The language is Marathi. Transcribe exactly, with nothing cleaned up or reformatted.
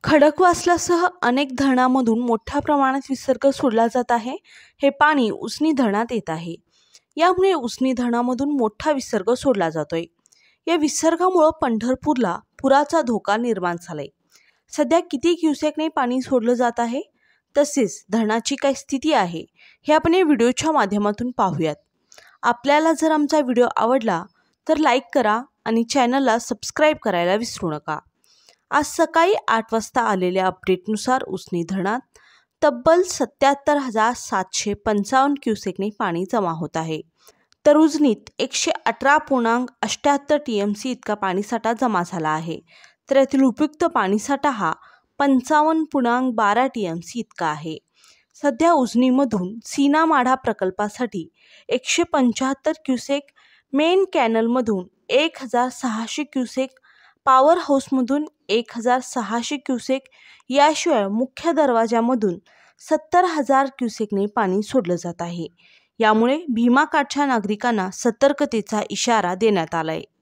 खडकवासलासह अनेक धरणांमधून मोठ्या प्रमाणात विसर्ग सोडला जात आहे। हे पाणी उसनी धरणात येत आहे। यामुळे उसनी धरणामधून मोठा विसर्ग सोडला जातोय। या विसर्गामुळे पंढरपूरला पुराचा धोका निर्माण झालाय। सध्या किती क्युसेकने पाणी सोडलं जात आहे, तसेच धरणाची काय स्थिती आहे, हे आपण या व्हिडिओच्या माध्यमातून पाहूयात। आपल्याला जर आमचा व्हिडिओ आवडला तर लाईक करा आणि चॅनलला सबस्क्राईब करायला विसरू नका। आज सकाळी आठ वाजता आलेल्या अपडेटनुसार उसनी धरणात तब्बल सत्याहत्तर हजार सातशे पंचावन्न क्युसेकने पाणी जमा होत आहे, तर उजनीत एकशे अठरा पूर्णांक अठ्ठ्याहत्तर टी एम सी इतका पाणीसाठा जमा झाला आहे। तर यातील उपयुक्त पाणीसाठा हा पंचावन्न पूर्णांक बारा टी एम सी इतका आहे। सध्या उजनीमधून सीना माढा प्रकल्पासाठी एकशे पंच्याहत्तर क्युसेक, मेन कॅनलमधून एक हजार सहाशे क्युसेक, पॉवर हाऊसमधून एक हजार सहाशे क्युसेक, याशिवाय मुख्य दरवाजामधून सत्तर हजार क्युसेकने पाणी सोडलं जात आहे। यामुळे भीमाकाठच्या नागरिकांना सतर्कतेचा इशारा देण्यात आलाय।